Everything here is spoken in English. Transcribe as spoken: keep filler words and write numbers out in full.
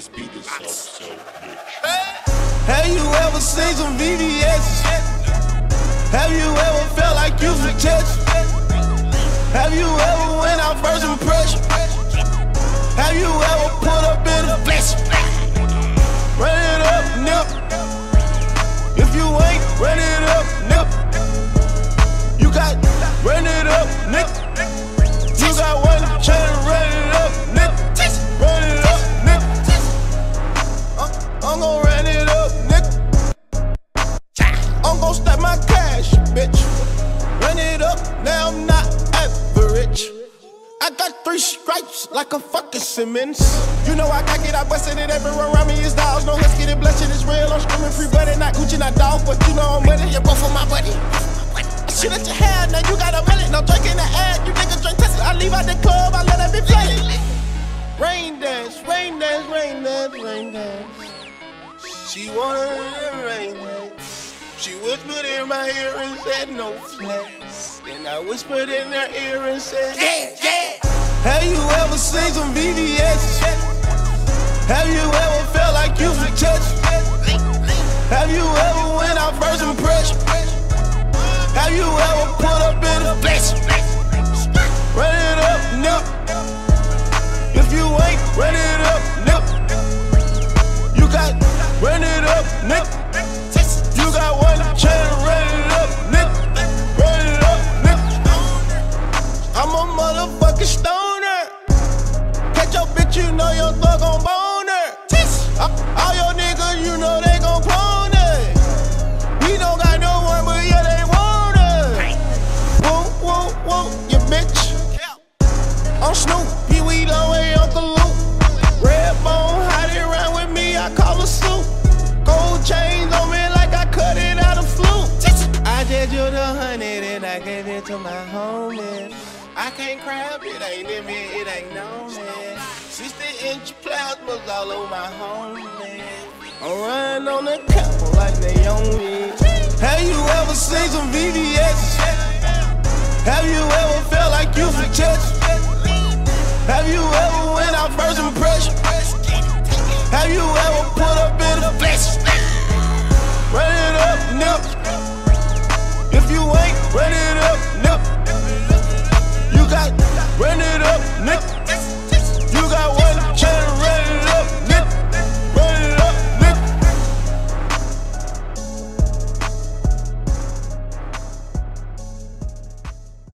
This beat is so, so rich. Have you ever seen some V V S? Have you ever felt like you was touched? Have you ever went out first impression? Have you ever put up in the flesh? Run it up, nip. If you ain't, run it up, nip. You got, run it up, nip. You got one trying to run it up, nip. Run it up, nip. I'm gon' run it up, nip. I'm gon' stack my cash, bitch. Run it up, now I'm not average. I got three stripes like a fucking Simmons. You know I got it, I busted it everywhere around me is dogs. No let's get it, blessed, it's real. I'm screaming free buddy, not Gucci, not dog, but you know I'm with it. You're both of my buddy. Shit that you had, now you got a million. No drinking the ad, you niggas drink Tesla. I leave out the club, I let that be play. Rain dance, rain dance, rain dance, rain dance. She wanted rain dance. She whispered in my ear and said no flex. Then I whispered in her ear and said, yeah, yeah. Have you ever seen some V V S? Have you ever felt like you was touched? Have you ever went out first impression? Have you ever put up in the flesh? Run it up, nip. If you ain't, run it up, nip. You got, run it up, nip. You got one trying to run it up, nip. Run it up, nip. I'm a motherfucking stoner. Catch your bitch, you know your thug gon' bone her. All your niggas, you know they gon' clone her. We don't got no one, but yeah, they want her. Whoa, whoa, whoa, you bitch. I'm Snoop, Pee Wee, Long Way, Uncle Luke. Red bone, hide it around with me, I call her Snoop. Gold chains on me like I cut it out of flute. I just you the hundred and I gave it to my homie. I can't crab it, ain't in me, it ain't no man. sixty inch plasmas all over my homie. I'm running on the couple like they on me. Have you ever seen some V V S? Have you ever felt like you was touched? Have you ever went out first impression? Have you ever put up in the flesh?